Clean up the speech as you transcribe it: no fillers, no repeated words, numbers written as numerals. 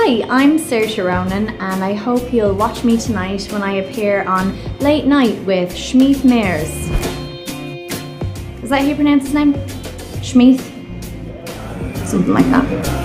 Hi, I'm Saoirse Ronan and I hope you'll watch me tonight when I appear on Late Night with Seth Meyers. Is that how you pronounce his name? Smeeth? Something like that.